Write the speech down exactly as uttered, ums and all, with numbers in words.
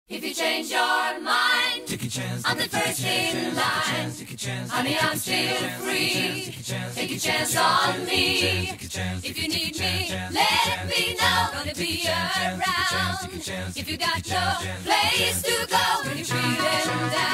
If you change your mind, take a chance, I'm the first in line. Honey, I'm still free. Take a chance on me. If you need me, let me know. Gonna be around. If you got no place to go when you're feeling down.